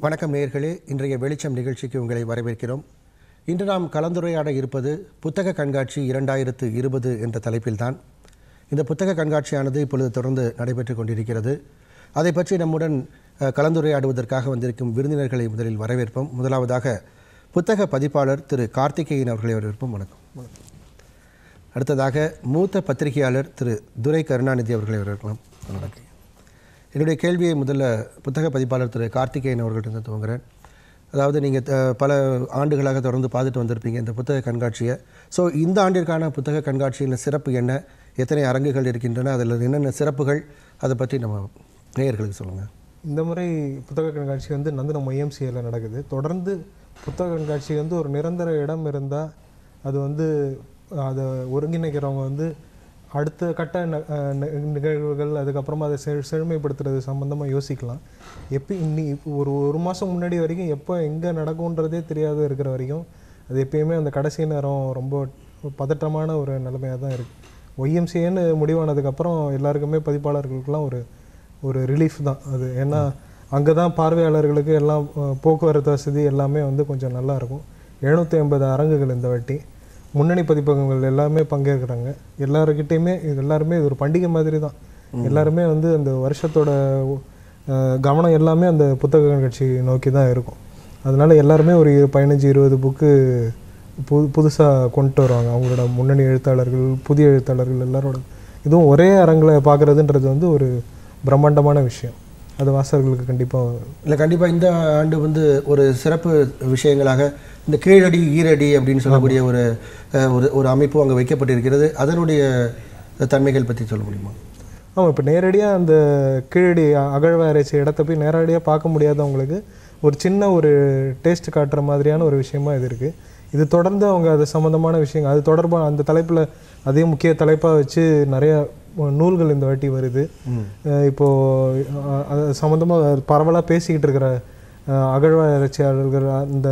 வணக்கம் நேயர்களே, இன்றைய வெளிச்சம் நிகழ்ச்சிக்கு உங்களை வரவேற்கிறோம். இன்று நாம் கலந்துரையாட இருப்பது புத்தக கண்காட்சி 2020 என்ற தலைப்பில்தான். இந்த புத்தக கண்காட்சியானது இப்பொழுது தொடர்ந்து நடைபெற்று கொண்டிருக்கிறது. அதை பற்றி நம்முடன் கலந்துரையாடுவதற்காக வந்திருக்கும் விருந்தினர்களை முதலில் வரவேற்போம். முதலாவதாக புத்தக பதிப்பாளர் திரு கார்த்திகேயன் அவர்களை வரவேற்போம். வணக்கம். அடுத்ததாக மூத்த பத்திரிகையாளர் திரு துரை கருணாநிதி அவர்களை வரவேற்கலாம். வணக்கம். என்னுடைய கேள்வியை முதல்ல புத்தக பதிப்பாளர் திரு கார்த்திகேயன் அவர்கள்ட்ட துவங்குகிறேன். அதாவது நீங்கள் பல ஆண்டுகளாக தொடர்ந்து பார்த்துட்டு வந்திருப்பீங்க இந்த புத்தக கண்காட்சியை. ஸோ இந்த ஆண்டிற்கான புத்தக கண்காட்சியின் சிறப்பு என்ன, எத்தனை அரங்குகள் இருக்கின்றன, அதில் என்னென்ன சிறப்புகள், அதை பற்றி நம்ம நேயர்களுக்கு சொல்லுங்கள். இந்த முறை புத்தக கண்காட்சி நந்தனம் YMCAல நடக்குது. தொடர்ந்து புத்தக கண்காட்சி ஒரு நிரந்தர இடம் இருந்தால் அது அதை ஒருங்கிணைக்கிறவங்க அடுத்த கட்ட நிகழ்வுகள் அதுக்கப்புறமா அதை செழுமைப்படுத்துறது சம்மந்தமாக யோசிக்கலாம். ஒரு மாதம் முன்னாடி வரைக்கும் எப்போ எங்கே நடக்கும்ன்றதே தெரியாத இருக்கிற வரைக்கும் அது எப்பயுமே அந்த கடைசி நேரம் ரொம்ப பதட்டமான ஒரு நிலைமையாக தான் இருக்குது. YMCAன்னு முடிவானதுக்கப்புறம் எல்லாருக்குமே பதிப்பாளர்களுக்கெல்லாம் ஒரு ரிலீஃப் தான் அது. ஏன்னா அங்கே தான் பார்வையாளர்களுக்கு எல்லாம் போக்குவரத்து வசதி எல்லாமே கொஞ்சம் நல்லாயிருக்கும். 750 அரங்குகள் இந்த வாட்டி. முன்னணி பதிப்பகங்கள் எல்லாமே பங்கேற்கிறாங்க. எல்லாருக்கிட்டையுமே எல்லாருமே இது ஒரு பண்டிகை மாதிரி தான். எல்லாருமே அந்த வருஷத்தோட கவனம் எல்லாமே அந்த புத்தக கண்காட்சி நோக்கி தான் இருக்கும். அதனால் எல்லாருமே ஒரு 15-20 புக்கு புதுசாக கொண்டு வருவாங்க. அவங்களோட முன்னணி எழுத்தாளர்கள், புதிய எழுத்தாளர்கள் எல்லாரோட இதுவும் ஒரே அரங்கில் பார்க்குறதுன்றது ஒரு பிரம்மாண்டமான விஷயம். அது வாசகர்களுக்கு கண்டிப்பாக இந்த ஆண்டு ஒரு சிறப்பு விஷயங்களாக இந்த கீழடி ஈரடி அப்படின்னு சொல்லக்கூடிய ஒரு அமைப்பு அங்கே வைக்கப்பட்டிருக்கிறது. அதனுடைய தன்மைகள் பற்றி சொல்ல முடியுமா? ஆமாம், இப்போ நேரடியாக அந்த கீழடி அகழ்வாராய்ச்சி இடத்த போய் நேரடியாக பார்க்க முடியாதவங்களுக்கு ஒரு சின்ன ஒரு டேஸ்ட் காட்டுற மாதிரியான ஒரு விஷயமா இது இருக்குது. இது தொடர்ந்து அவங்க அது சம்மந்தமான விஷயங்கள் அது தொடர்பாக அந்த தலைப்பில் அதே முக்கிய தலைப்பாக வச்சு நிறையா நூல்கள் இந்த வாட்டி வருது. இப்போது அது சம்மந்தமாக பரவலாக பேசிக்கிட்டு இருக்கிற அகழ்வாராய்ச்சியாளர்கள் அந்த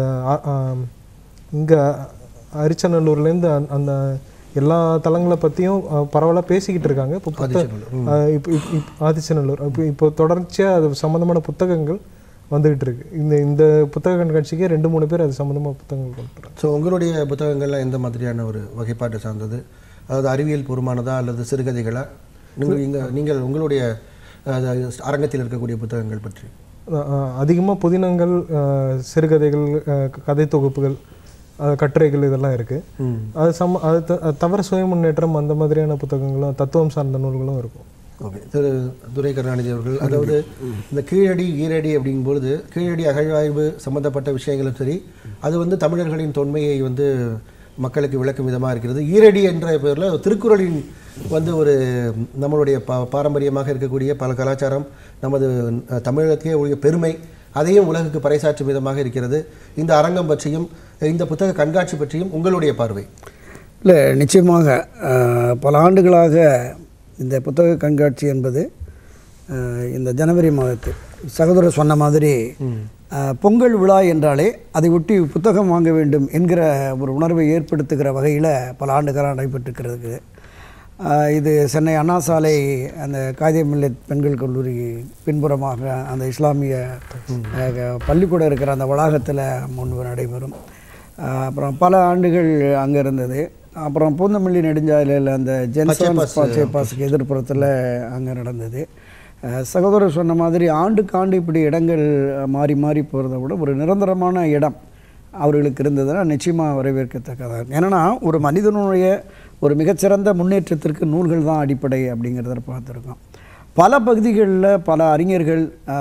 இங்கே அரிச்சநல்லூர்லேருந்து அந்த எல்லா தலங்களை பற்றியும் பரவலாக பேசிக்கிட்டு இருக்காங்க. இப்போ ஆதிச்சநல்லூர் இப்போ தொடர்ச்சியாக அது சம்மந்தமான புத்தகங்கள் வந்துக்கிட்டு இருக்கு. இந்த புத்தக கண்காட்சிக்கு 2-3 பேர் அது சம்மந்தமாக புத்தகங்கள் கொண்டு வராங்க. ஸோ உங்களுடைய புத்தகங்கள்லாம் எந்த மாதிரியான ஒரு வகைப்பாட்டை சார்ந்தது? அதாவது அறிவியல் பூர்வமானதா அல்லது சிறுகதைகளா? நீங்கள் உங்களுடைய அரங்கத்தில் இருக்கக்கூடிய புத்தகங்கள் பற்றி அதிகமாக புதினங்கள், சிறுகதைகள், கதை தொகுப்புகள், கட்டுரைகள் இதெல்லாம் இருக்குது. அது தவிர சுய முன்னேற்றம் அந்த மாதிரியான புத்தகங்களும் தத்துவம் சார்ந்த நூல்களும் இருக்கும். ஓகே. திரு துரை கருணாநிதி அவர்கள், அதாவது இந்த கீழடி ஈரடி அப்படிங்கும்பொழுது கீழடி அகழ்வாய்வு சம்மந்தப்பட்ட விஷயங்களும் சரி, அது தமிழர்களின் தொன்மையை மக்களுக்கு விளக்கும் விதமாக இருக்கிறது. ஈரடி என்ற பேரில் திருக்குறளின் ஒரு நம்மளுடைய பாரம்பரியமாக இருக்கக்கூடிய பல கலாச்சாரம், நமது தமிழகத்தையே உடைய பெருமை, அதையும் உலகுக்கு பறைசாற்றும் விதமாக இருக்கிறது. இந்த அரங்கம் பற்றியும் இந்த புத்தக கண்காட்சி பற்றியும் உங்களுடைய பார்வை? இல்லை, நிச்சயமாக பல ஆண்டுகளாக இந்த புத்தக கண்காட்சி என்பது இந்த ஜனவரி மாதத்தில் சகோதரர் சொன்ன மாதிரி பொங்கல் விழா என்றாலே அதை ஒட்டி புத்தகம் வாங்க வேண்டும் என்கிற ஒரு உணர்வை ஏற்படுத்துகிற வகையில் பல ஆண்டுகளாக நடைபெற்றிருக்கிறது. இது சென்னை அண்ணா சாலை அந்த காயிதே மில்லத் பெண்கள் கல்லூரி பின்புறமாக அந்த இஸ்லாமிய பள்ளிக்கூடம் இருக்கிற அந்த வளாகத்தில் முன்பு நடைபெறும். அப்புறம் பல ஆண்டுகள் அங்கே இருந்தது. அப்புறம் பூந்தமல்லி நெடுஞ்சாலையில் அந்த ஜென்சான்ஸ்க்கு எதிர்ப்புறத்தில் அங்கே நடந்தது. சகோதரர் சொன்ன மாதிரி ஆண்டுக்கு ஆண்டு இப்படி இடங்கள் மாறி மாறி போகிறத விட ஒரு நிரந்தரமான இடம் அவர்களுக்கு இருந்ததுன்னா நிச்சயமாக வரவேற்கத்தக்கதாக இருக்கும். ஏன்னா ஒரு மனிதனுடைய ஒரு மிகச்சிறந்த முன்னேற்றத்திற்கு நூல்கள் தான் அடிப்படை அப்படிங்கிறத பார்த்துருக்கோம். பல பகுதிகளில் பல அறிஞர்கள்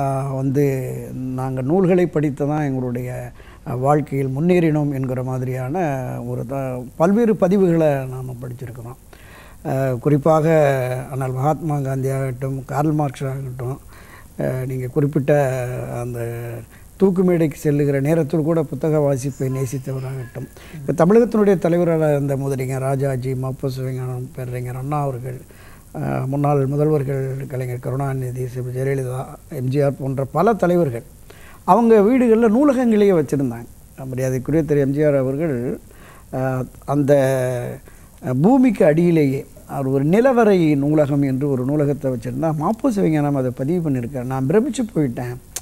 நாங்கள் நூல்களை படித்து தான் எங்களுடைய வாழ்க்கையில் முன்னேறினோம் என்கிற மாதிரியான பல்வேறு பதிவுகளை நாம் படிச்சிருக்கிறோம். குறிப்பாக ஆனால் மகாத்மா காந்தி ஆகட்டும், கார்ல் மார்க்ஸ் ஆகட்டும், நீங்கள் குறிப்பிட்ட அந்த தூக்கு மேடைக்கு செல்லுகிற நேரத்தில் கூட புத்தக வாசிப்பை நேசித்தவராகட்டும், இப்போ தமிழகத்தினுடைய தலைவராக இருந்த முதலிஞர் ராஜாஜி, மப்பு சிவஞானம், பேரறிஞர் அண்ணா அவர்கள், முன்னாள் முதல்வர்கள் கலைஞர் கருணாநிதி, ஜெயலலிதா, எம்ஜிஆர் போன்ற பல தலைவர்கள் அவங்க வீடுகளில் நூலகங்களையே வச்சுருந்தாங்க. மரியாதைக்குரிய திரு எம்ஜிஆர் அவர்கள் அந்த பூமிக்கு அடியிலேயே அவர் ஒரு நிலவரை நூலகம் என்று ஒரு நூலகத்தை வச்சுருந்தா. மாப்பு சிவஞானம் அதை பதிவு பண்ணியிருக்கார். நான் பிரமிச்சு போயிட்டேன்.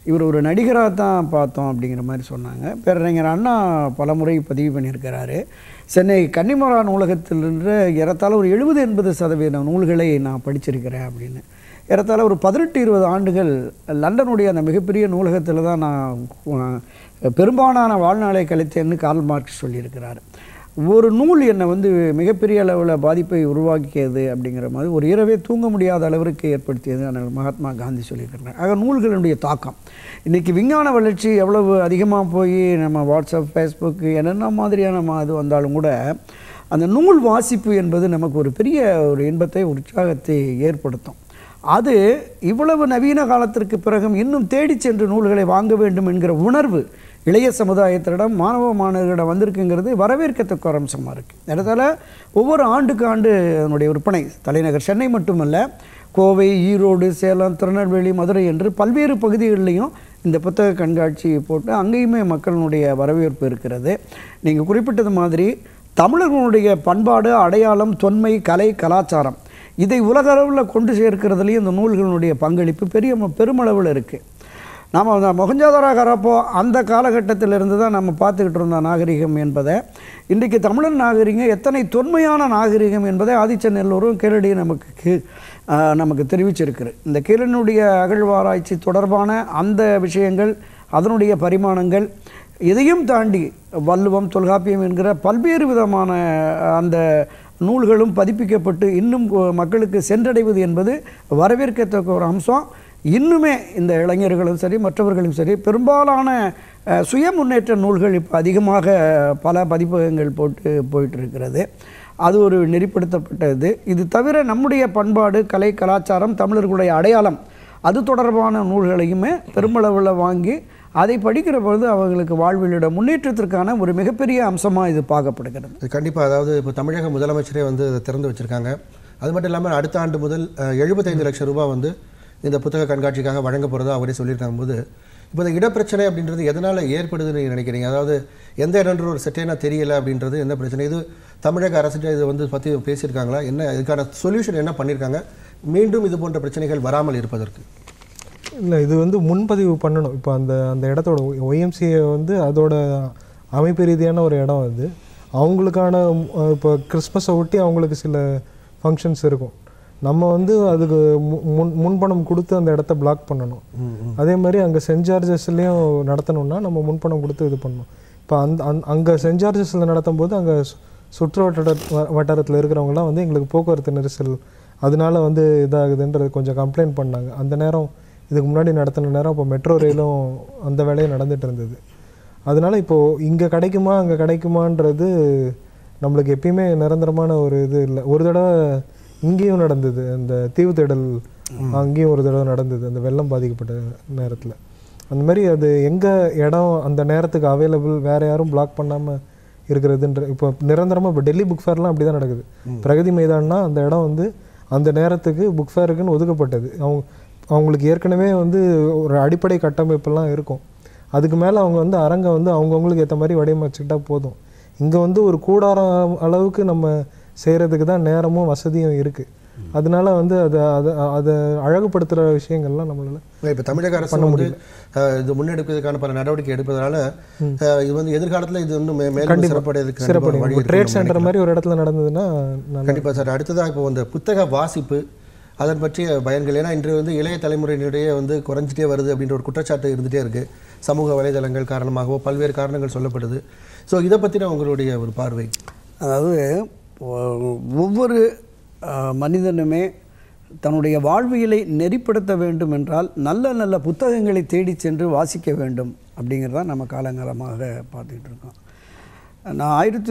இவர் ஒரு நடிகராக தான் பார்த்தோம் அப்படிங்கிற மாதிரி சொன்னாங்க. பேரறிஞர் அண்ணா பலமுறை பதிவு பண்ணியிருக்கிறாரு. சென்னை கன்னிமரா நூலகத்திலிருந்து ஏறத்தாழ ஒரு 70-80% நூல்களை நான் படிச்சிருக்கிறேன் அப்படின்னு. ஏறத்தாழ ஒரு 18-20 ஆண்டுகள் லண்டனுடைய அந்த மிகப்பெரிய நூலகத்தில் தான் நான் பெரும்பாலான வாழ்நாளை கழித்தேன்னு கார்ல் மார்க்ஸ் சொல்லியிருக்கிறார். ஒரு நூல் என்னை வந்து மிகப்பெரிய அளவில் பாதிப்பை உருவாக்கியது அப்படிங்கிற மாதிரி ஒரு இரவே தூங்க முடியாத அளவிற்கு ஏற்படுத்தியது மகாத்மா காந்தி சொல்லியிருக்கிறார். ஆக நூல்களுடைய தாக்கம் இன்றைக்கி விஞ்ஞான வளர்ச்சி எவ்வளவு அதிகமாக போய் நம்ம வாட்ஸ்அப், ஃபேஸ்புக்கு என்னென்ன மாதிரியான இது வந்தாலும் கூட அந்த நூல் வாசிப்பு என்பது நமக்கு ஒரு பெரிய ஒரு இன்பத்தை, உற்சாகத்தை ஏற்படுத்தும். அது இவ்வளவு நவீன காலத்திற்கு பிறகும் இன்னும் தேடி சென்று நூல்களை வாங்க வேண்டும் என்கிற உணர்வு இளைய சமுதாயத்திடம், மாணவர்களிடம் வந்திருக்குங்கிறது வரவேற்கத்தக்க ஒரு அம்சமாக இருக்குது. இடத்துல ஒவ்வொரு ஆண்டுக்கு ஆண்டு அதனுடைய விற்பனை தலைநகர் சென்னை மட்டுமல்ல, கோவை, ஈரோடு, சேலம், திருநெல்வேலி, மதுரை என்று பல்வேறு பகுதிகளிலையும் இந்த புத்தக கண்காட்சி போட்டு அங்கேயுமே மக்களுடைய வரவேற்பு இருக்கிறது. நீங்கள் குறிப்பிட்டது மாதிரி தமிழர்களுடைய பண்பாடு, அடையாளம், தொன்மை, கலை, கலாச்சாரம் இதை உலக அளவில் கொண்டு சேர்க்கிறதுலேயும் இந்த நூல்களுடைய பங்களிப்பு பெருமளவில் இருக்குது. நாம் அந்த மொஹஞ்சதாரோ ஹரப்போ அந்த காலகட்டத்திலிருந்து தான் நம்ம பார்த்துக்கிட்டு இருந்த நாகரிகம் என்பதை இன்றைக்கு தமிழன் நாகரிகம் எத்தனை தொன்மையான நாகரிகம் என்பதை ஆதிச்சநல்லூரும் கீழடி நமக்கு தெரிவிச்சிருக்குது. இந்த கீழனுடைய அகழ்வாராய்ச்சி தொடர்பான அந்த விஷயங்கள், அதனுடைய பரிமாணங்கள், இதையும் தாண்டி வள்ளுவம், தொல்காப்பியம் என்கிற பல்வேறு விதமான அந்த நூல்களும் பதிப்பிக்கப்பட்டு இன்னும் மக்களுக்கு சென்றடைவது என்பது வரவேற்கத்தக்க ஒரு அம்சம். இன்னுமே இந்த இளைஞர்களும் சரி, மற்றவர்களும் சரி, பெரும்பாலான சுய முன்னேற்ற நூல்கள் இப்போ அதிகமாக பல பதிப்பகங்கள் போயிட்டு இருக்கிறது. அது ஒரு நெறிப்படுத்தப்பட்டது. இது தவிர நம்முடைய பண்பாடு, கலை, கலாச்சாரம், தமிழர்களுடைய அடையாளம் அது தொடர்பான நூல்களையுமே பெருமளவில் வாங்கி அதை படிக்கிற பொழுது அவங்களுக்கு வாழ்விலோட முன்னேற்றத்திற்கான ஒரு மிகப்பெரிய அம்சமாக இது பார்க்கப்படுகிறது. கண்டிப்பாக. அதாவது இப்போ தமிழக முதலமைச்சரே வந்து அதை திறந்து வச்சுருக்காங்க. அது மட்டும் இல்லாமல் அடுத்த ஆண்டு முதல் 75 லட்சம் ரூபாய் வந்து இந்த புத்தக கண்காட்சிக்காக வழங்க போகிறதா அவரே சொல்லியிருக்காங்க. போது இப்போ இந்த இடப்பிரச்சனை அப்படின்றது எதனால் ஏற்படுதுன்னு நீங்கள் நினைக்கிறீங்க? அதாவது எந்த இடம்ன்ற ஒரு செட்டேனா தெரியலை அப்படின்றது என்ன பிரச்சனை? இது தமிழக அரசுகிட்ட இது வந்து பற்றி பேசியிருக்காங்களா? என்ன இதுக்கான சொல்யூஷன் என்ன பண்ணியிருக்காங்க மீண்டும் இது போன்ற பிரச்சனைகள் வராமல் இருப்பதற்கு? இல்லை, இது வந்து முன்பதிவு பண்ணணும். இப்போ அந்த இடத்தோட ஒய்எம்சிஏ வந்து அதோட அமைப்பு ரீதியான ஒரு இடம் அது. அவங்களுக்கான இப்போ கிறிஸ்மஸை ஒட்டி அவங்களுக்கு சில ஃபங்க்ஷன்ஸ் இருக்கும். நம்ம வந்து அதுக்கு முன்பணம் கொடுத்து அந்த இடத்த பிளாக் பண்ணணும். அதே மாதிரி அங்கே சென்ட் ஜார்ஜஸ்லேயும் நடத்தணும்னா நம்ம முன்பணம் கொடுத்து இது பண்ணணும். இப்போ அங்கே சென்ட் ஜார்ஜஸில் நடத்தும் போது அங்கே சுற்று வட்டாரத்தில் இருக்கிறவங்களாம் வந்து எங்களுக்கு போக்குவரத்து நெரிசல் அதனால வந்து இதாகுதுன்றது கொஞ்சம் கம்ப்ளைண்ட் பண்ணாங்க. அந்த நேரம் இதுக்கு முன்னாடி நடத்தின நேரம் இப்போ மெட்ரோ ரயிலும் அந்த வேலையும் நடந்துகிட்டு இருந்தது. அதனால் இப்போது இங்கே கிடைக்குமா அங்கே கிடைக்குமான்றது நம்மளுக்கு எப்பயுமே நிரந்தரமான ஒரு இது இல்லை. ஒரு தடவை இங்கேயும் நடந்தது, அந்த தீவு தேடல் அங்கேயும் ஒரு தடவை நடந்தது அந்த வெள்ளம் பாதிக்கப்பட்ட நேரத்தில். அந்த மாதிரி அது எங்கே இடம் அந்த நேரத்துக்கு அவைலபிள், வேறு யாரும் பிளாக் பண்ணாமல் இருக்கிறதுன்ற இப்போ நிரந்தரமாக இப்போ டெல்லி புக் ஃபேர்லாம் அப்படி தான் நடக்குது. பிரகதி மைதான்னா அந்த இடம் வந்து அந்த நேரத்துக்கு புக் ஃபேருக்குன்னு ஒதுக்கப்பட்டது. அவங்களுக்கு ஏற்கனவே வந்து ஒரு அடிப்படை கட்டமைப்பெல்லாம் இருக்கும். அதுக்கு மேலே அவங்க வந்து அரங்கை வந்து அவங்கவுங்களுக்கு ஏற்ற மாதிரி வடிவமைச்சுக்கிட்டா போதும். இங்கே வந்து ஒரு கூடாரம் அளவுக்கு நம்ம செய்கிறதுக்கு தான் நேரமும் வசதியும் இருக்குது. அதனால வந்து அதை அழகுபடுத்துகிற விஷயங்கள்லாம் நம்மளால் இப்போ தமிழக அரசு பண்ண முடியல. இது முன்னெடுப்பதற்கான பல நடவடிக்கை எடுப்பதனால இது வந்து எதிர்காலத்தில் இது இன்னும் மேலும் சிறப்படையதுக்கு ட்ரேட் சென்டர் மாதிரி ஒரு இடத்துல நடந்ததுன்னா கண்டிப்பாக சார். அடுத்ததாக இப்போ இந்த புத்தக வாசிப்பு அதன் பற்றிய பயன்கள், ஏன்னா இன்று வந்து இளைய தலைமுறையினுடைய வந்து குறைஞ்சிட்டே வருது அப்படின்ற ஒரு குற்றச்சாட்டு இருந்துகிட்டே இருக்குது. சமூக வலைதளங்கள் காரணமாகவோ பல்வேறு காரணங்கள் சொல்லப்படுது. ஸோ இதை பற்றின உங்களுடைய ஒரு பார்வை? அதாவது ஒவ்வொரு மனிதனுமே தன்னுடைய வாழ்வியலை நெறிப்படுத்த வேண்டும் என்றால் நல்ல நல்ல புத்தகங்களை தேடி சென்று வாசிக்க வேண்டும் அப்படிங்கிறதான் நம்ம காலங்காலமாக பார்த்துக்கிட்டு இருக்கோம். நான்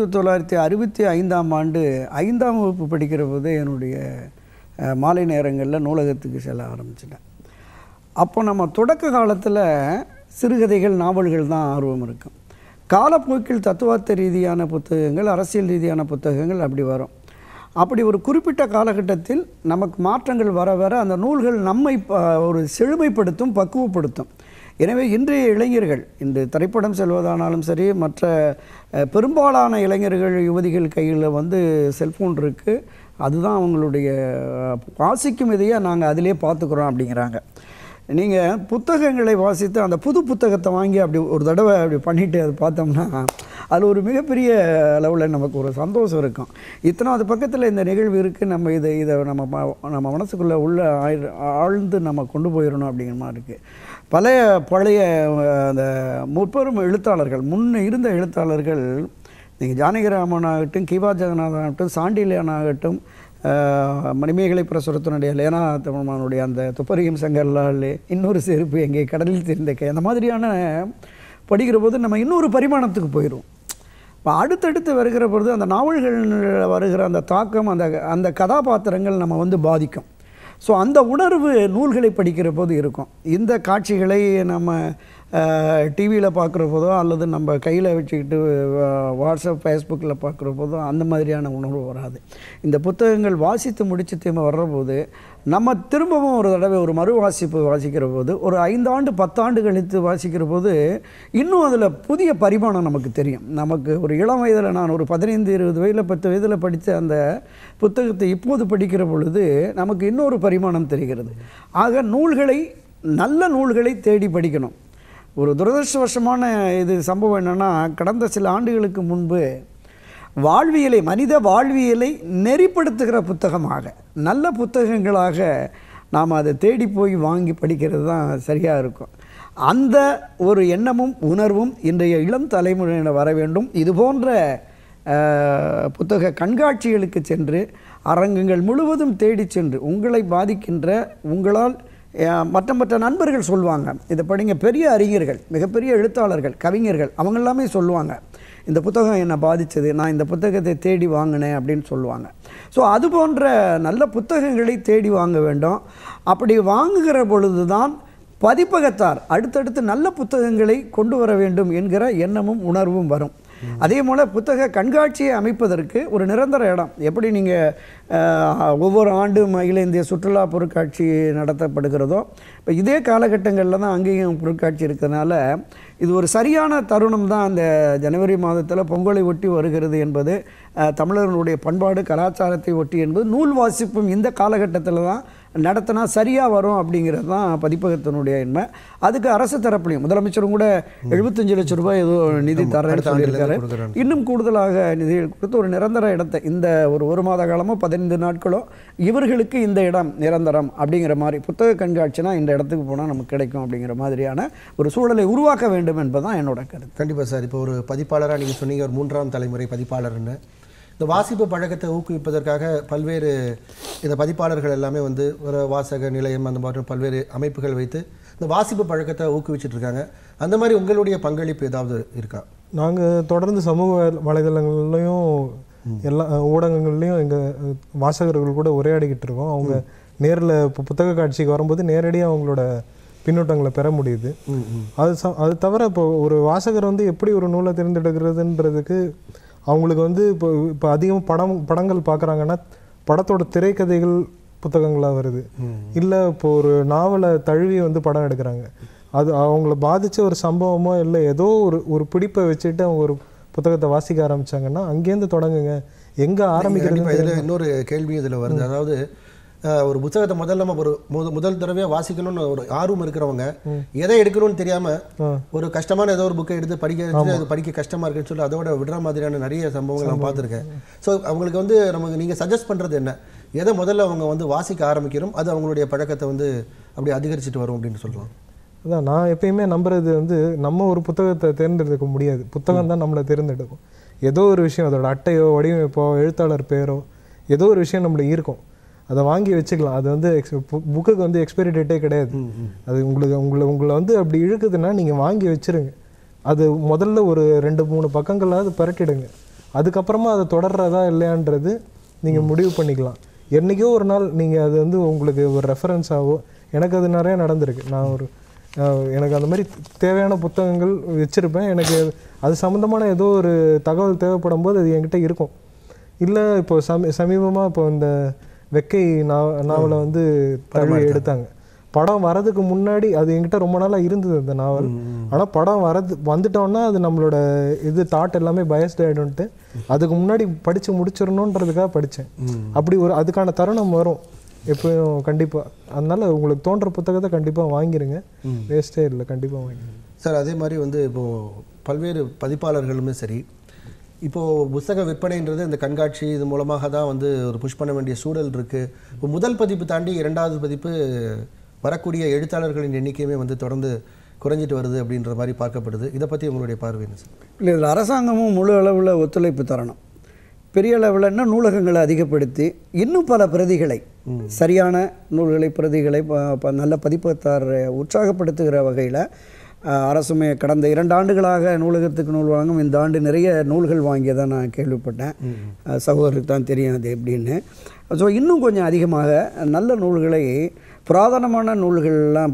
1965ஆம் ஆண்டு 5ஆம் வகுப்பு படிக்கிற போது என்னுடைய மாலை நேரங்களில் நூலகத்துக்கு செல்ல ஆரம்பிச்சிட்டேன். அப்போ நம்ம தொடக்க காலத்தில் சிறுகதைகள், நாவல்கள் தான் ஆர்வம் இருக்கும். காலப்போக்கில் தத்துவார்த்த ரீதியான புத்தகங்கள், அரசியல் ரீதியான புத்தகங்கள் அப்படி வரும். அப்படி ஒரு குறிப்பிட்ட காலகட்டத்தில் நமக்கு மாற்றங்கள் வர வர அந்த நூல்கள் நம்மை ஒரு செழுமைப்படுத்தும், பக்குவப்படுத்தும். எனவே இன்றைய இளைஞர்கள், இன்று திரைப்படம் செல்வதானாலும் சரி, மற்ற பெரும்பாலான இளைஞர்கள், யுவதிகள் கையில் வந்து செல்ஃபோன் இருக்குது. அதுதான் அவங்களுடைய வாசிக்கும் இதையே நாங்கள் அதிலே பார்த்துக்குறோம் அப்படிங்கிறாங்க. நீங்கள் புத்தகங்களை வாசித்து அந்த புது புத்தகத்தை வாங்கி அப்படி ஒரு தடவை அப்படி பண்ணிவிட்டு அது பார்த்தோம்னா அதில் ஒரு மிகப்பெரிய அளவில் நமக்கு ஒரு சந்தோஷம் இருக்கும். இத்தனாவது பக்கத்தில் இந்த நிகழ்வு இருக்குது, நம்ம இதை நம்ம மனசுக்குள்ளே ஆழ்ந்து நம்ம கொண்டு போயிடணும் அப்படிங்கிற மாதிரி இருக்குது. பழைய அந்த முப்பெரும் எழுத்தாளர்கள், இருந்த எழுத்தாளர்கள், நீங்கள் ஜானகிராமன் ஆகட்டும், கிவா ஜெகநாதன் ஆகட்டும், சாண்டிலியன் ஆகட்டும், மணிமேகலை பிரசுரத்தினுடைய லேனா தமிழ்மானுடைய அந்த துப்பறியும் சங்கர்லால், இன்னொரு செருப்பு எங்கே கடலில் தெரிந்த அந்த மாதிரியான படிக்கிற போது நம்ம இன்னொரு பரிமாணத்துக்கு போயிடும். இப்போ அடுத்தடுத்து வருகிற பொழுது அந்த நாவல்கள் வருகிற அந்த தாக்கம், அந்த கதாபாத்திரங்கள் நம்ம பாதிக்கும். ஸோ அந்த உணர்வு நூல்களை படிக்கிற போது இருக்கும். இந்த காட்சிகளை நம்ம டிவியில் பார்க்குற போதோ அல்லது நம்ம கையில் வச்சுக்கிட்டு வாட்ஸ்அப் ஃபேஸ்புக்கில் பார்க்குற போதோ அந்த மாதிரியான உணர்வு வராது. இந்த புத்தகங்கள் வாசித்து முடித்து திரும்ப வர்றபோது நம்ம திரும்பவும் ஒரு தடவை ஒரு மறு வாசிப்பு வாசிக்கிற போது, ஒரு 5 ஆண்டு 10 ஆண்டு கழித்து வாசிக்கிற போது இன்னும் அதில் புதிய பரிமாணம் நமக்கு தெரியும். நமக்கு ஒரு இளம் வயதில், நான் ஒரு 15-20 வயதில் 10 வயதில் படித்த அந்த புத்தகத்தை இப்போது படிக்கிற பொழுது நமக்கு இன்னொரு பரிமாணம் தெரிகிறது. ஆக நல்ல நூல்களை தேடி படிக்கணும். ஒரு துரதிருஷ்டவசமான சம்பவம் என்னென்னா, கடந்த சில ஆண்டுகளுக்கு முன்பு மனித வாழ்வியலை நெறிப்படுத்துகிற புத்தகமாக, நல்ல புத்தகங்களாக நாம் அதை தேடி போய் வாங்கி படிக்கிறது தான் சரியாக இருக்கும். அந்த ஒரு எண்ணமும் உணர்வும் இன்றைய இளம் தலைமுறையினர் வர வேண்டும். இதுபோன்ற புத்தக கண்காட்சிகளுக்கு சென்று, அரங்கங்கள் முழுவதும் தேடி சென்று, உங்களை பாதிக்கின்ற, உங்களால் மற்ற நண்பர்கள் சொல்லுவாங்க, இதை படிங்க, பெரிய அறிஞர்கள், மிகப்பெரிய எழுத்தாளர்கள், கவிஞர்கள், அவங்க எல்லாமே சொல்லுவாங்க, இந்த புத்தகம் என்னை பாதித்தது, நான் இந்த புத்தகத்தை தேடி வாங்கினேன் அப்படின்னு சொல்லுவாங்க. ஸோ அது போன்ற நல்ல புத்தகங்களை தேடி வாங்க வேண்டும். அப்படி வாங்குகிற பொழுது தான் பதிப்பகத்தார் அடுத்தடுத்து நல்ல புத்தகங்களை கொண்டு வர வேண்டும் என்கிற எண்ணமும் உணர்வும் வரும். அதே போல் புத்தக கண்காட்சியை அமைப்பதற்கு ஒரு நிரந்தர இடம், எப்படி நீங்கள் ஒவ்வொரு ஆண்டும் அகில இந்திய சுற்றுலா பொருட்காட்சி நடத்தப்படுகிறதோ, இப்போ இதே காலகட்டங்களில் தான் அங்கேயும் பொருட்காட்சி இருக்கிறதுனால இது ஒரு சரியான தருணம் தான். அந்த ஜனவரி மாதத்தில் பொங்கலை ஒட்டி வருகிறது என்பது, தமிழர்களுடைய பண்பாடு கலாச்சாரத்தை ஒட்டி என்பது, நூல் வாசிப்பும் இந்த காலகட்டத்தில் தான் நடத்தினா சரியாக வரும் அப்படிங்கிறது தான் பதிப்பகத்தினுடைய எண்ணம். அதுக்கு அரசு தரப்புலையும் முதலமைச்சரும் கூட 75 லட்சம் ரூபாய் ஏதோ நிதி தரேன்னு சொல்லியிருக்காரு. இன்னும் கூடுதலாக நிதிகள் கொடுத்து ஒரு நிரந்தர இடத்தை, இந்த ஒரு மாத காலமோ 15 நாட்களோ இவர்களுக்கு இந்த இடம் நிரந்தரம் அப்படிங்கிற மாதிரி, புத்தக கண்காட்சினா இந்த இடத்துக்கு போனால் நமக்கு கிடைக்கும் அப்படிங்கிற மாதிரியான ஒரு சூழலை உருவாக்க வேண்டும் என்பதுதான் என்னோட கருத்து. கண்டிப்பாக சார். இப்போ ஒரு பதிப்பாளராக நீங்கள் சொன்னீங்க, ஒரு 3ஆம் தலைமுறை பதிப்பாளர்னு. இந்த வாசிப்பு பழக்கத்தை ஊக்குவிப்பதற்காக பல்வேறு இந்த பதிப்பாளர்கள் எல்லாமே ஒரு வாசக நிலையம் அந்த மாதிரி பல்வேறு அமைப்புகள் வைத்து இந்த வாசிப்பு பழக்கத்தை ஊக்குவிச்சுட்டு இருக்காங்க. அந்த மாதிரி உங்களுடைய பங்களிப்பு ஏதாவது இருக்கா? நாங்கள் தொடர்ந்து சமூக வலைதளங்கள்லையும் எல்லா ஊடகங்கள்லையும் எங்கள் வாசகர்கள் கூட உரையாடிக்கிட்டு இருக்கோம். அவங்க நேரில் இப்போ புத்தக காட்சிக்கு வரும்போது நேரடியாக அவங்களோட பின்னூட்டங்களை பெற முடியுது. அது தவிர இப்போ ஒரு வாசகர் எப்படி ஒரு நூலை தேர்ந்தெடுக்கிறதுன்றதுக்கு அவங்களுக்கு இப்போ அதிகமாக படங்கள் பார்க்குறாங்கன்னா படத்தோட திரைக்கதைகள் புத்தகங்களாக வருது, இல்லை இப்போ ஒரு நாவலை தழுவி படம் எடுக்கிறாங்க. அது அவங்கள பாதித்த ஒரு சம்பவமோ இல்லை ஏதோ ஒரு பிடிப்பை வச்சுட்டு அவங்க ஒரு புத்தகத்தை வாசிக்க ஆரம்பித்தாங்கன்னா அங்கேருந்து தொடங்குங்க, எங்கே ஆரம்பிக்கிறது. இதில் இன்னொரு கேள்வி இதில் வருது. அதாவது ஒரு புத்தகத்தை முதல் தடவையாக வாசிக்கணும்னு ஒரு ஆர்வம் இருக்கிறவங்க எதை எடுக்கணும்னு தெரியாமல் ஒரு கஷ்டமான ஏதோ ஒரு புக்கை எடுத்து அது படிக்க கஷ்டமாக இருக்குன்னு சொல்லி அதோட விடுற மாதிரியான நிறைய சம்பவங்கள் நான் பார்த்துருக்கேன். ஸோ அவங்களுக்கு நமக்கு நீங்கள் சஜஸ்ட் பண்ணுறது என்ன? எதை முதல்ல அவங்க வாசிக்க ஆரம்பிக்கிறோம், அது அவங்களுடைய பழக்கத்தை அப்படி அதிகரிச்சுட்டு வரும் அப்படின்னு சொல்லலாம். அதான் நான் எப்பயுமே நம்புறது நம்ம ஒரு புத்தகத்தை தேர்ந்தெடுக்க முடியாது, புத்தகம் தான் நம்மளை தேர்ந்தெடுக்கும். ஏதோ ஒரு விஷயம், அதோட அட்டையோ வடிவமைப்போ எழுத்தாளர் பேரோ ஏதோ ஒரு விஷயம் நம்மளுக்கு இருக்கும், அதை வாங்கி வச்சுக்கலாம். அது புக்குக்கு எக்ஸ்பைரி டேட்டே கிடையாது. அது உங்களை அப்படி இழுக்குதுன்னா நீங்கள் வாங்கி வச்சுருங்க. அது முதல்ல ஒரு 2-3 பக்கங்களாவது பரட்டிடுங்க. அதுக்கப்புறமா அதை தொடர்றதா இல்லையான்றது நீங்கள் முடிவு பண்ணிக்கலாம். என்றைக்கோ ஒரு நாள் நீங்கள் அது உங்களுக்கு ஒரு ரெஃபரன்ஸாகவோ, எனக்கு அது நிறையா நடந்திருக்கு. நான் எனக்கு அந்த மாதிரி தேவையான புத்தகங்கள் வச்சுருப்பேன். எனக்கு அது சம்மந்தமான ஏதோ ஒரு தகவல் தேவைப்படும் போது அது என்கிட்ட இருக்கும். இல்லை இப்போ சமீபமாக இப்போ இந்த வெக்கை நாவலை தழுவி எடுத்தாங்க. படம் வரதுக்கு முன்னாடி அது என்கிட்ட ரொம்ப நாளாக இருந்தது அந்த நாவல். ஆனால் படம் வந்துட்டோன்னா அது நம்மளோட தாட் எல்லாமே பயஸ்ட் ஆகிடும்ட்டு அதுக்கு முன்னாடி படித்து முடிச்சிடணுன்றதுக்காக படித்தேன். அப்படி அதுக்கான தருணம் வரும். எப்பயும் கண்டிப்பாக. அதனால் உங்களுக்கு தோன்ற புத்தகத்தை கண்டிப்பாக வாங்கிடுங்க, வேஸ்ட்டே இல்லை, கண்டிப்பாக வாங்கிடுங்க சார். அதே மாதிரி வந்து இப்போது பல்வேறு பதிப்பாளர்களுமே சரி, இப்போது புத்தக விற்பனைன்றது இந்த கண்காட்சி இது மூலமாக தான் வந்து ஒரு புஷ் பண்ண வேண்டிய சூழல் இருக்குது. இப்போ முதல் பதிப்பு தாண்டி 2வது பதிப்பு வரக்கூடிய எழுத்தாளர்களின் எண்ணிக்கையுமே வந்து தொடர்ந்து குறைஞ்சிட்டு வருது அப்படின்ற மாதிரி பார்க்கப்படுது. இதை பற்றி உங்களுடைய பார்வை என்ன சார்? இல்லை, இதில் அரசாங்கமும் முழு அளவில் ஒத்துழைப்பு தரணும். பெரிய அளவில்னா நூலகங்களை அதிகப்படுத்தி இன்னும் பல பிரதிகளை, சரியான நூல்களை பிரதிகளை நல்ல பதிப்பகத்தார் உற்சாகப்படுத்துகிற வகையில் அரசுமே கடந்த 2 ஆண்டுகளாக நூலகத்துக்கு நூல் வாங்கும். இந்த ஆண்டு நிறைய நூல்கள் வாங்கியதை நான் கேள்விப்பட்டேன். சகோதரருக்கு தான் தெரியும் அது எப்படின்னு. ஸோ இன்னும் கொஞ்சம் அதிகமாக நல்ல நூல்களை, புராதனமான நூல்கள்லாம்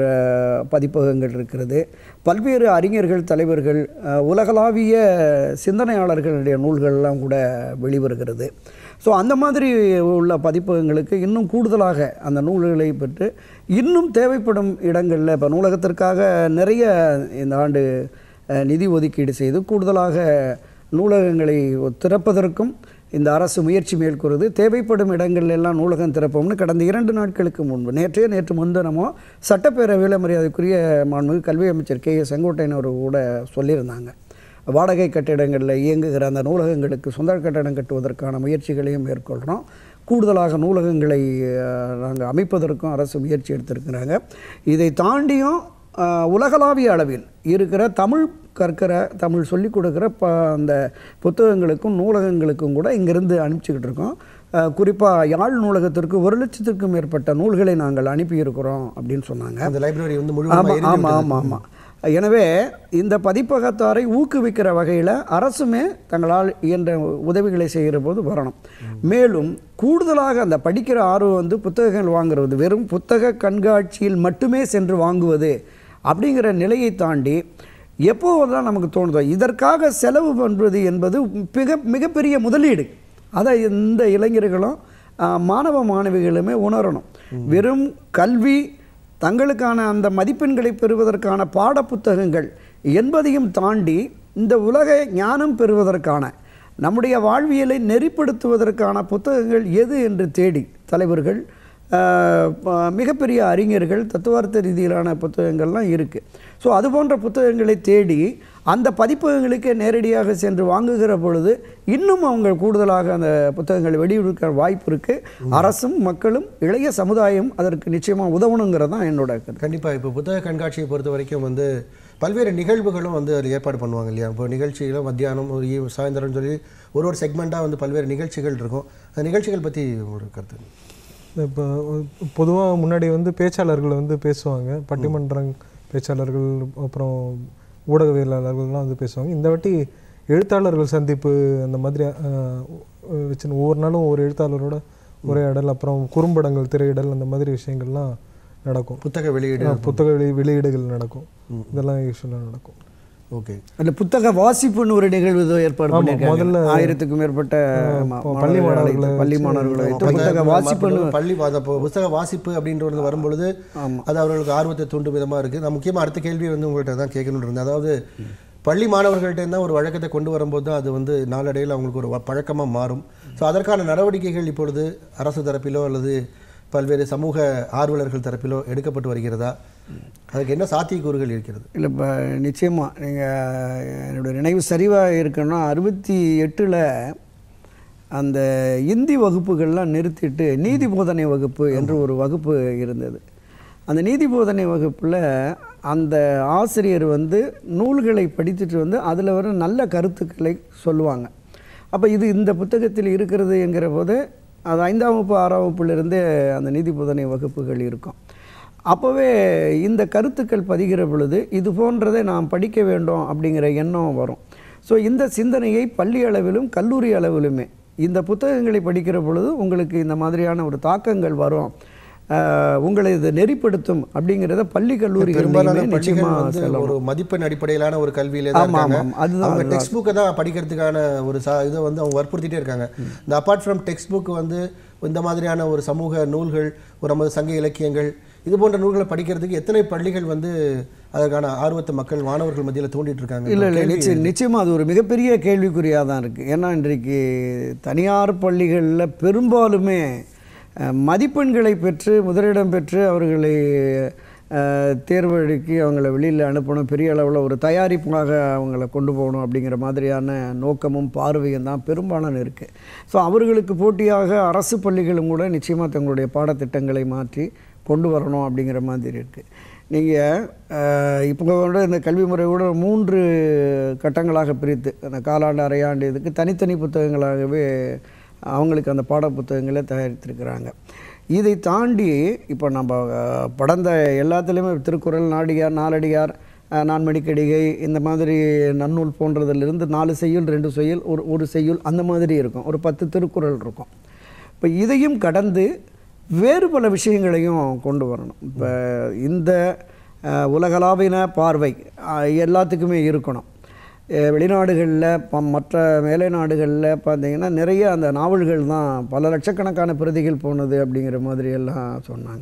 பதிப்பகங்கள் இருக்கிறது. பல்வேறு அறிஞர்கள், தலைவர்கள், உலகளாவிய சிந்தனையாளர்களுடைய நூல்கள்லாம் கூட வெளிவருகிறது. ஸோ அந்த மாதிரி உள்ள பதிப்பகங்களுக்கு இன்னும் கூடுதலாக அந்த நூல்களை பெற்று இன்னும் தேவைப்படும் இடங்களில், இப்போ நூலகத்திற்காக நிறைய இந்த ஆண்டு நிதி ஒதுக்கீடு செய்து கூடுதலாக நூலகங்களை திறப்பதற்கும் இந்த அரசு முயற்சி மேற்கொள்வது. தேவைப்படும் இடங்கள் எல்லாம் நூலகம் திறப்போம்னு கடந்த 2 நாட்களுக்கு முன்பு, நேற்று முன்தினமோ சட்டப்பேரவையில் மரியாதைக்குரிய மாண்புமிகு கல்வி அமைச்சர் கே. செங்கோட்டையன் அவர் கூட சொல்லியிருந்தாங்க. வாடகை கட்டிடங்களில் இயங்குகிற அந்த நூலகங்களுக்கு சொந்த கட்டடம் கட்டுவதற்கான முயற்சிகளையும் மேற்கொள்கிறோம். கூடுதலாக நூலகங்களை நாங்கள் அமைப்பதற்கும் அரசு முயற்சி எடுத்திருக்கிறாங்க. இதை தாண்டியும் உலகளாவிய அளவில் இருக்கிற தமிழ் கற்கிற, தமிழ் சொல்லிக் கொடுக்குற அந்த புத்தகங்களுக்கும் நூலகங்களுக்கும் கூட இங்கேருந்து அனுப்பிச்சிக்கிட்டு இருக்கோம். குறிப்பாக யாழ் நூலகத்திற்கு 1,00,000க்கும் மேற்பட்ட நூல்களை நாங்கள் அனுப்பியிருக்கிறோம் அப்படின்னு சொன்னாங்க. அந்த லைப்ரரி வந்து ஆமாம். எனவே இந்த பதிப்பகத்தாரை ஊக்குவிக்கிற வகையில் அரசுமே தங்களால் இயன்ற உதவிகளை செய்கிற போது வரணும். மேலும் கூடுதலாக அந்த படிக்கிற ஆர்வம் வந்து புத்தகங்கள் வாங்குறது, வெறும் புத்தக கண்காட்சியில் மட்டுமே சென்று வாங்குவது அப்படிங்கிற நிலையை தாண்டி எப்போதெல்லாம் நமக்கு தோணுதோ இதற்காக செலவு பண்ணுறது என்பது மிகப்பெரிய முதலீடு. அதை இந்த இளைஞர்களும் மாணவ மாணவிகளுமே உணரணும். வெறும் கல்வி, தங்களுக்கான அந்த மதிப்பெண்களை பெறுவதற்கான பாடப்புத்தகங்கள் என்பதையும் தாண்டி இந்த உலக ஞானம் பெறுவதற்கான, நம்முடைய வாழ்வியலை நெறிப்படுத்துவதற்கான புத்தகங்கள் எது என்று தேடி தலைவர்கள், மிகப்பெரிய அறிஞர்கள், தத்துவார்த்த ரீதியிலான புத்தகங்கள்லாம் இருக்குது. ஸோ அது போன்ற புத்தகங்களை தேடி அந்த பதிப்பகங்களுக்கே நேரடியாக சென்று வாங்குகிற பொழுது இன்னும் அவங்க கூடுதலாக அந்த புத்தகங்களை வெளியிடுக்கிற வாய்ப்பு இருக்குது. அரசும் மக்களும் இளைய சமுதாயம் அதற்கு நிச்சயமாக உதவணுங்கிறது தான் என்னோட கருத்து. கண்டிப்பாக. இப்போ புத்தக கண்காட்சியை பொறுத்த வரைக்கும் வந்து பல்வேறு நிகழ்வுகளும் வந்து அதில் ஏற்பாடு பண்ணுவாங்க இல்லையா? இப்போ நிகழ்ச்சிகளும் மத்தியானம் ஒரு சாயந்தரம் சொல்லி ஒரு செக்மெண்ட்டாக வந்து பல்வேறு நிகழ்ச்சிகள் இருக்கும். அந்த நிகழ்ச்சிகள் பற்றி ஒரு கருத்து? இப்போ பொதுவாக முன்னாடி வந்து பேச்சாளர்கள் வந்து பேசுவாங்க, பட்டிமன்ற பேச்சாளர்கள், அப்புறம் ஊடகவியலாளர்கள்லாம் வந்து பேசுவாங்க. இந்த வாட்டி எழுத்தாளர்கள் சந்திப்பு அந்த மாதிரி வச்சு ஒவ்வொரு நாளும் ஒவ்வொரு எழுத்தாளரோட உரையாடல், அப்புறம் குறும்படங்கள் திரையிடல், அந்த மாதிரி விஷயங்கள்லாம் நடக்கும். புத்தக வெளியீடுகள் நடக்கும். இதெல்லாம் யூஸ்வலாக நடக்கும். ஓகே. அந்த புத்தக வாசிப்புன்னு ஒரு நிகழ்வு ஏற்பாடு பண்ணியிருக்காங்க. முதல்ல 1000க்கும் மேற்பட்ட பள்ளி மாணவர்களை புத்தக வாசிப்புன்னு புத்தக வாசிப்பு அப்படின்றது வரும்பொழுது அது அவர்களுக்கு ஆர்வத்தை தூண்டும் விதமாக இருக்குது. நான் முக்கியமாக அடுத்த கேள்வி வந்து உங்கள்கிட்ட தான் கேட்கணுன்னு இருந்தேன். அதாவது பள்ளி மாணவர்கள்ட்ட இருந்தால் ஒரு வழக்கத்தை கொண்டு வரும்போது தான் அது வந்து நாளடைவில் அவங்களுக்கு ஒரு பழக்கமாக மாறும். ஸோ அதற்கான நடவடிக்கைகள் இப்பொழுது அரசு தரப்பிலோ அல்லது பல்வேறு சமூக ஆர்வலர்கள் தரப்பிலோ எடுக்கப்பட்டு வருகிறதா? அதுக்கு என்ன சாத்தியக்கூறுகள் இருக்கிறது? இல்லை, இப்போ நிச்சயமாக நீங்கள் என்னோடய நினைவு சரிவாக இருக்குன்னா 68ல் அந்த இந்தி வகுப்புகள்லாம் நிறுத்திட்டு நீதி போதனை வகுப்பு என்று ஒரு வகுப்பு இருந்தது. அந்த நீதி போதனை வகுப்பில் அந்த ஆசிரியர் வந்து நூல்களை படித்துட்டு வந்து அதில் வர நல்ல கருத்துக்களை சொல்லுவாங்க. அப்போ இது இந்த புத்தகத்தில் இருக்கிறது என்கிற போது அது 5ஆம் வகுப்பு 6ஆம் வகுப்புலேருந்தே அந்த நீதி போதனை வகுப்புகள் இருக்கும். அப்போவே இந்த கருத்துக்கள் பதிகிற பொழுது இது போன்றதை நாம் படிக்க வேண்டும் அப்படிங்கிற எண்ணம் வரும். ஸோ இந்த சிந்தனையை பள்ளி அளவிலும் கல்லூரி அளவிலுமே இந்த புத்தகங்களை படிக்கிற பொழுது உங்களுக்கு இந்த மாதிரியான ஒரு தாக்கங்கள் வரும், உங்களை இது நெறிப்படுத்தும் அப்படிங்கிறத பள்ளி கல்லூரிகள் ஒரு மதிப்பெண் அடிப்படையிலான ஒரு கல்வியில அவங்க டெக்ஸ்ட் புக்கை தான் படிக்கிறதுக்கான ஒரு இதை வந்து அவங்க வற்புறுத்திட்டே இருக்காங்க. இந்த அப்பார்ட் ஃப்ரம் டெக்ஸ்ட் புக் வந்து இந்த மாதிரியான ஒரு சமூக நூல்கள், ஒரு நமது சங்க இலக்கியங்கள், இது போன்ற நூல்களை படிக்கிறதுக்கு எத்தனை பள்ளிகள் வந்து அதற்கான ஆர்வத்தை மக்கள் மாணவர்கள் மத்தியில் தூண்டிட்டு இருக்காங்க? இல்லை, நிச்சயமாக அது ஒரு மிகப்பெரிய கேள்விக்குறியாக தான் இருக்குது. ஏன்னா இன்றைக்கு தனியார் பள்ளிகளில் பெரும்பாலுமே மதிப்பெண்களை பெற்று முதலிடம் பெற்று அவர்களை தேர்வெடுக்கி அவங்கள வெளியில் அனுப்பணும், பெரிய அளவில் ஒரு தயாரிப்பாக அவங்கள கொண்டு போகணும் அப்படிங்கிற மாதிரியான நோக்கமும் பார்வையும் தான் பெரும்பாலான இருக்குது. ஸோ அவர்களுக்கு போட்டியாக அரசு பள்ளிகளும் கூட நிச்சயமாக தங்களுடைய பாடத்திட்டங்களை மாற்றி கொண்டு வரணும் அப்படிங்கிற மாதிரி இருக்குது. நீங்கள் இப்போ கூட இந்த கல்வி முறை கூட 3 கட்டங்களாக பிரித்து அந்த காலாண்டு அரையாண்டு இதுக்கு தனித்தனி புத்தகங்களாகவே அவங்களுக்கு அந்த பாட புத்தகங்களே தயாரித்திருக்கிறாங்க. இதை தாண்டி இப்போ நம்ம படந்த எல்லாத்துலேயுமே திருக்குறள், நாடியார், நாலடியார், நான்மணிக்கடிகை இந்த மாதிரி நன்னூல் போன்றதிலிருந்து 4 செய்யுள் 2 செய்யுள் ஒரு செய்யுள் அந்த மாதிரி இருக்கும், ஒரு 10 திருக்குறள் இருக்கும். இப்போ இதையும் கடந்து வேறு பல விஷயங்களையும் கொண்டு வரணும். இப்போ இந்த உலகளாவின பார்வை எல்லாத்துக்குமே இருக்கணும். வெளிநாடுகளில் மற்ற மேலை நாடுகளில் பார்த்திங்கன்னா நிறைய அந்த நாவல்கள் தான் பல லட்சக்கணக்கான பிரதிகள் போனது அப்படிங்கிற மாதிரி எல்லாம் சொன்னாங்க.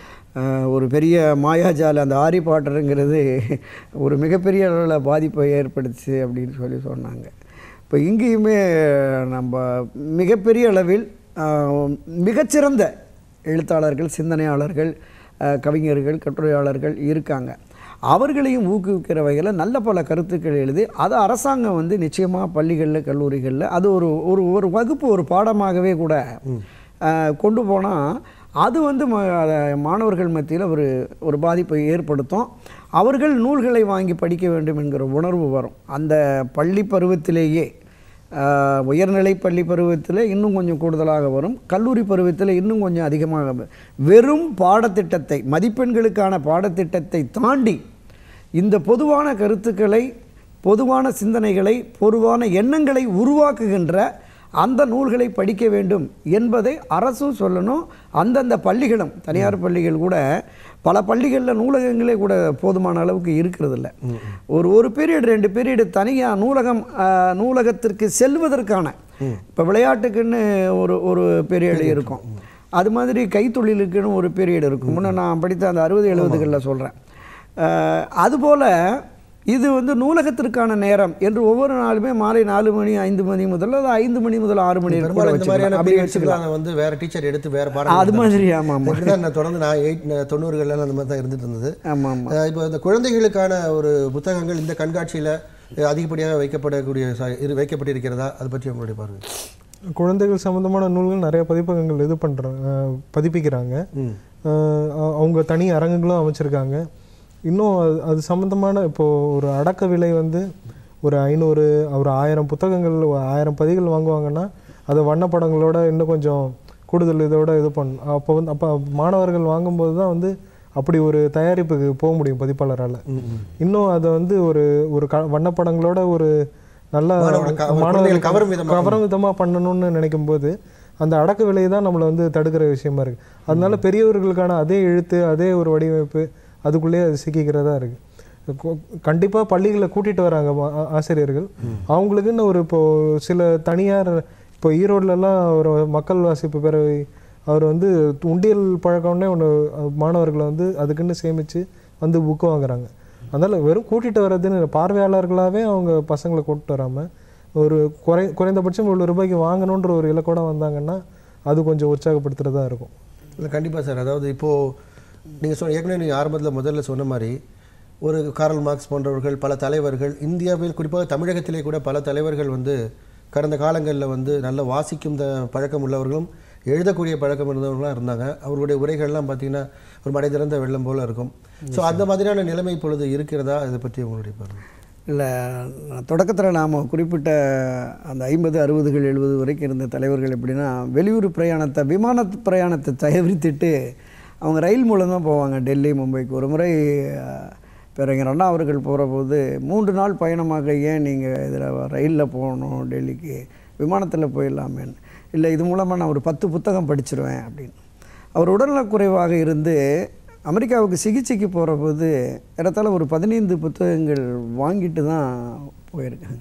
ஒரு பெரிய மாயாஜால அந்த ஆரி பாட்டருங்கிறது ஒரு மிகப்பெரிய அளவில் பாதிப்பை ஏற்படுத்துச்சு அப்படின்னு சொன்னாங்க. இப்போ இங்கேயுமே நம்ம மிகப்பெரிய அளவில் மிகச்சிறந்த எழுத்தாளர்கள், சிந்தனையாளர்கள், கவிஞர்கள், கட்டுரையாளர்கள் இருக்காங்க. அவர்களையும் ஊக்குவிக்கிற வகையில் நல்ல பல கருத்துக்கள் எழுதி அதை அரசாங்கம் நிச்சயமாக பள்ளிகளில், கல்லூரிகளில் அது ஒரு ஒரு ஒரு வகுப்பு, ஒரு பாடமாகவே கூட கொண்டு போனால் அது மாணவர்கள் மத்தியில் ஒரு பாதிப்பை ஏற்படுத்தும். அவர்கள் நூல்களை வாங்கி படிக்க வேண்டும் என்கிற உணர்வு வரும். அந்த பள்ளி பருவத்திலேயே, உயர்நிலை பள்ளி பருவத்தில் இன்னும் கொஞ்சம் கூடுதலாக வரும், கல்லூரி பருவத்தில் இன்னும் கொஞ்சம் அதிகமாக. வெறும் பாடத்திட்டத்தை, மதிப்பெண்களுக்கான பாடத்திட்டத்தை தாண்டி இந்த பொதுவான கருத்துக்களை, பொதுவான சிந்தனைகளை, பொதுவான எண்ணங்களை உருவாக்குகின்ற அந்த நூல்களை படிக்க வேண்டும் என்பதை அரசும் சொல்லணும். அந்தந்த பள்ளிகளும், தனியார் பள்ளிகள் கூட பல பள்ளிகளில் நூலகங்களே கூட போதுமான அளவுக்கு இருக்கிறதில்ல. ஒரு பீரியட் 2 பீரியடு தனியாக நூலகத்திற்கு செல்வதற்கான, இப்போ விளையாட்டுக்குன்னு ஒரு பீரியடு இருக்கும், அது மாதிரி கைத்தொழிலுக்குன்னு ஒரு பீரியட் இருக்கும். முன்னே நான் படித்த அந்த 60-70களில் சொல்கிறேன். அதுபோல் இது நூலகத்திற்கான நேரம் என்று ஒவ்வொரு நாளுமே மாலை 4 மணி 5 மணி முதல்ல 5 மணி முதல் 6 மணி வேற டீச்சர் எடுத்து வேற பாடம் அது மாதிரி. ஆமாம், நான் தொடர்ந்து 90களில் அந்த மாதிரி தான் இருந்துட்டு இருந்தது. ஆமாம். இப்போ இந்த குழந்தைகளுக்கான ஒரு புத்தகங்கள் இந்த கண்காட்சியில் அதிகப்படியாக வைக்கப்பட்டிருக்கிறதா, அதை பற்றி உங்களுடைய பார்வை? குழந்தைகள் சம்மந்தமான நூல்கள் நிறைய பதிப்பகங்கள் பதிப்பிக்கிறாங்க. அவங்க தனி அரங்குகளும் அமைச்சிருக்காங்க. இன்னும் அது சம்மந்தமான இப்போது ஒரு அடக்க விலை ஒரு 500 ஒரு 1000 புத்தகங்கள் 1000 பதிகள் வாங்குவாங்கன்னா அதை வண்ணப்படங்களோட இன்னும் கொஞ்சம் கூடுதல் இதோட இது பண்ணும். அப்போ மாணவர்கள் வாங்கும்போது தான் அப்படி ஒரு தயாரிப்புக்கு போக முடியும் பதிப்பாளரால். இன்னும் அதை ஒரு வண்ணப்படங்களோட ஒரு நல்ல மாணவர்கள் கவரும் விதமாக பண்ணணும்னு நினைக்கும் போது அந்த அடக்க விலையை தான் நம்மளை தடுக்கிற விஷயமா இருக்குது. அதனால பெரியவர்களுக்கான அதே எழுத்து, அதே ஒரு வடிவமைப்பு அதுக்குள்ளேயே அது சிக்கிக்கிறதா இருக்குது. கண்டிப்பாக பள்ளிகளை கூட்டிகிட்டு வராங்க ஆசிரியர்கள். அவங்களுக்குன்னு இப்போது சில தனியார், இப்போ ஈரோட்லலாம் ஒரு மக்கள் வாசிப்பு பேரவை அவர் உண்டியல் பழக்கம்னே ஒன்று மாணவர்களை அதுக்குன்னு சேமித்து புக்கு வாங்குறாங்க. அதனால் வெறும் கூட்டிகிட்டு வர்றதுன்னு பார்வையாளர்களாகவே அவங்க பசங்களை கூப்பிட்டு வராமல் ஒரு குறைந்தபட்சம் ₹1 வாங்கணுன்ற ஒரு இலக்கோட வந்தாங்கன்னா அது கொஞ்சம் உற்சாகப்படுத்துகிறதா இருக்கும். இல்லை, கண்டிப்பாக சார். அதாவது இப்போது நீங்கள் ஏற்கனவே நீங்கள் ஆரம்பத்தில் முதல்ல சொன்ன மாதிரி ஒரு கார்ல் மார்க்ஸ் போன்றவர்கள், பல தலைவர்கள், இந்தியாவில் குறிப்பாக தமிழகத்திலே கூட பல தலைவர்கள் கடந்த காலங்களில் நல்ல வாசிக்கும் பழக்கம் உள்ளவர்களும் எழுதக்கூடிய பழக்கம் இருந்தவர்களாக இருந்தாங்க. அவர்களுடைய உரைகள்லாம் பார்த்திங்கன்னா ஒரு மடை திறந்த வெள்ளம் போல் இருக்கும். ஸோ அந்த மாதிரியான நிலைமை இப்பொழுது இருக்கிறதா, இதை பற்றி உங்களுடைய பார்வை? இல்லை, தொடக்கத்தில் நாம் குறிப்பிட்ட அந்த 50, 60, 70 வரைக்கும் இருந்த தலைவர்கள் எப்படின்னா, வெளியூர் பிரயாணத்தை, விமான பிரயாணத்தை தவிர்த்துட்டு அவங்க ரயில் மூலம் தான் போவாங்க டெல்லி, மும்பைக்கு. ஒரு முறை பேரறிஞர் அண்ணா அவர்கள் போகிற போது 3 நாள் பயணமாக ஏன் நீங்கள் இதில் ரயிலில் போகணும் டெல்லிக்கு, விமானத்தில் போயிடலாமேன்னு. இல்லை, இது மூலமாக நான் ஒரு 10 புத்தகம் படிச்சிருவேன் அப்படின்னு. அவர் உடல்நலக்குறைவாக இருந்து அமெரிக்காவுக்கு சிகிச்சைக்கு போகிற போது இடத்தால ஒரு 15 புத்தகங்கள் வாங்கிட்டு தான் போயிருக்காங்க.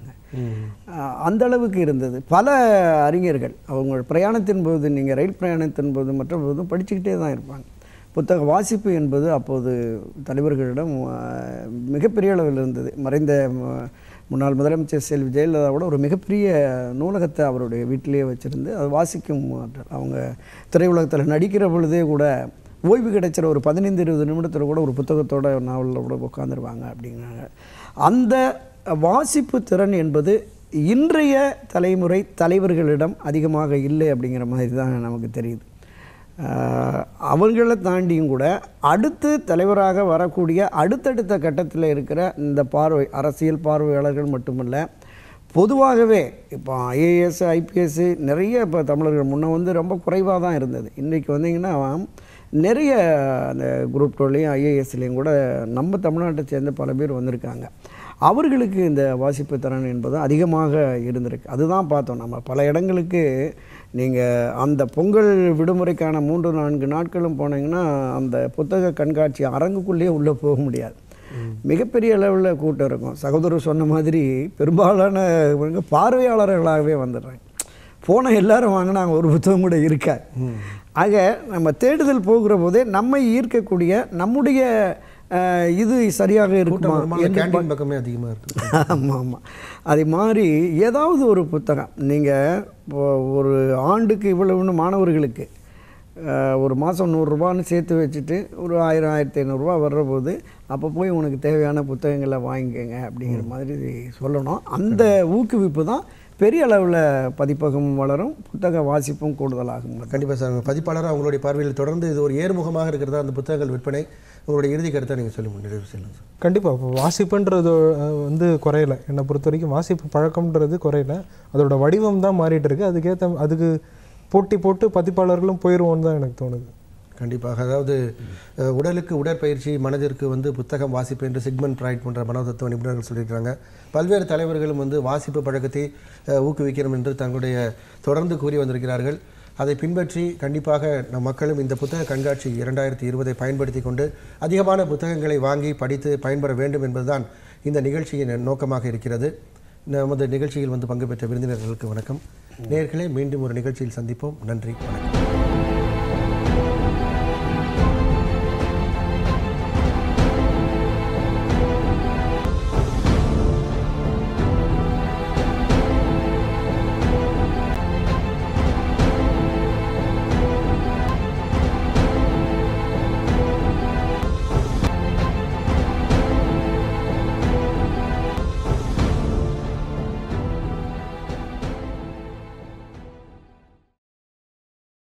அந்த அளவுக்கு இருந்தது. பல அறிஞர்கள் அவங்க பிரயாணத்தின் போது, நீங்கள் ரயில் பிரயாணத்தின் போது மற்ற போதும் படிச்சுக்கிட்டே தான் இருப்பாங்க. புத்தக வாசிப்பு என்பது அப்போது தலைவர்களிடம் மிகப்பெரிய அளவில் இருந்தது. மறைந்த முன்னாள் முதலமைச்சர் செல்வி ஜெயலலிதாவோட ஒரு மிகப்பெரிய நூலகத்தை அவருடைய வீட்டிலேயே வச்சுருந்து அதை வாசிக்கும் ஆற்றல். அவங்க திரையுலகத்தில் நடிக்கிற பொழுதே கூட ஓய்வு கிடைச்சிற ஒரு 15-20 நிமிடத்தில் கூட ஒரு புத்தகத்தோட நாவலில் கூட உட்காந்துருவாங்க அப்படிங்கிறாங்க. அந்த வாசிப்பு திறன் என்பது இன்றைய தலைமுறை தலைவர்களிடம் அதிகமாக இல்லை அப்படிங்கிற மாதிரி தான் நமக்கு தெரியுது. அவர்களை தாண்டியும் கூட அடுத்து தலைவராக வரக்கூடிய அடுத்தடுத்த கட்டத்தில் இருக்கிற இந்த அரசியல் பார்வையாளர்கள் மட்டுமல்ல, பொதுவாகவே இப்போ ஐஏஎஸ் ஐபிஎஸ் நிறைய இப்போ தமிழர்கள் முன்ன வந்து ரொம்ப குறைவாக தான் இருந்தது. இன்றைக்கி வந்தீங்கன்னா நிறைய அந்த குரூப் 2லேயும் ஐஏஎஸ்லேயும் கூட நம்ம தமிழ்நாட்டை சேர்ந்த பல பேர் வந்திருக்காங்க. அவர்களுக்கு இந்த வாசிப்பு திறன் என்பது அதிகமாக இருந்திருக்கு. அதுதான் பார்த்தோம். நம்ம பல இடங்களுக்கு நீங்கள் அந்த பொங்கல் விடுமுறைக்கான 3-4 நாட்களும் போனீங்கன்னா அந்த புத்தக கண்காட்சி அரங்குக்குள்ளேயே உள்ளே போக முடியாது. மிகப்பெரிய அளவில் கூட்டம் இருக்கும். சகோதரர் சொன்ன மாதிரி பெரும்பாலான பார்வையாளர்களாகவே வந்துடுறாங்க. போன எல்லாரும் வாங்கினாங்க, ஒரு புத்தகம் கூட இருக்காது. ஆக நம்ம தேடுதல் போகிற போதே நம்மை ஈர்க்கக்கூடிய நம்முடைய இது சரியாக இருக்குமா பக்கமே அதிகமாக இருக்குது. ஆமாம் ஆமாம். அதே மாதிரி ஏதாவது ஒரு புத்தகம் நீங்கள் ஒரு ஆண்டுக்கு இவ்வளவுன்னு மாணவர்களுக்கு ஒரு மாதம் 100 ரூபான்னு சேர்த்து வச்சுட்டு ஒரு 1000-1500 ரூபா வர்ற போது அப்போ போய் உனக்கு தேவையான புத்தகங்களை வாங்கிக்கங்க அப்படிங்கிற மாதிரி சொல்லணும். அந்த ஊக்குவிப்பு தான் பெரிய அளவில் பதிப்பகமும் வளரும், புத்தக வாசிப்பும் கூடுதலாகும். கண்டிப்பாக சார். பதிப்பாளராக அவங்களுடைய பார்வையில் தொடர்ந்து இது ஒரு ஏறுமுகமாக இருக்கிறதா அந்த புத்தகங்கள் விற்பனை, உங்களுடைய இறுதி கருத்தை நீங்கள் சொல்லி நிறைவு செய்யலாம் சார். கண்டிப்பாக இப்போ வாசிப்புன்றது வந்து குறையலை. என்னை பொறுத்த வரைக்கும் வாசிப்பு பழக்கம்ன்றது குறையலை, அதோட வடிவம் தான் மாறிட்டு இருக்குது. அதுக்கு போட்டி போட்டு பதிப்பாளர்களும் போயிடுவோன்னு தான் எனக்கு தோணுது. கண்டிப்பாக. அதாவது உடலுக்கு உடற்பயிற்சி, மனதிற்கு வந்து புத்தகம் வாசிப்பு என்று சிக்மண்ட் ஃப்ராய்ட் போன்ற மனோதத்துவ நிபுணர்கள் சொல்லியிருக்காங்க. பல்வேறு தலைவர்களும் வந்து வாசிப்பு பழக்கத்தை ஊக்குவிக்கணும் என்று தங்களுடைய தொடர்ந்து கூறி வந்திருக்கிறார்கள். அதை பின்பற்றி கண்டிப்பாக நம் மக்களும் இந்த புத்தக கண்காட்சி 2020 பயன்படுத்தி கொண்டு அதிகமான புத்தகங்களை வாங்கி படித்து பயன்பெற வேண்டும் என்பதுதான் இந்த நிகழ்ச்சியின் நோக்கமாக இருக்கிறது. நமது நிகழ்ச்சியில் வந்து பங்கு பெற்ற விருந்தினர்களுக்கு வணக்கம். நேயர்களே, மீண்டும் ஒரு நிகழ்ச்சியில் சந்திப்போம். நன்றி, வணக்கம்.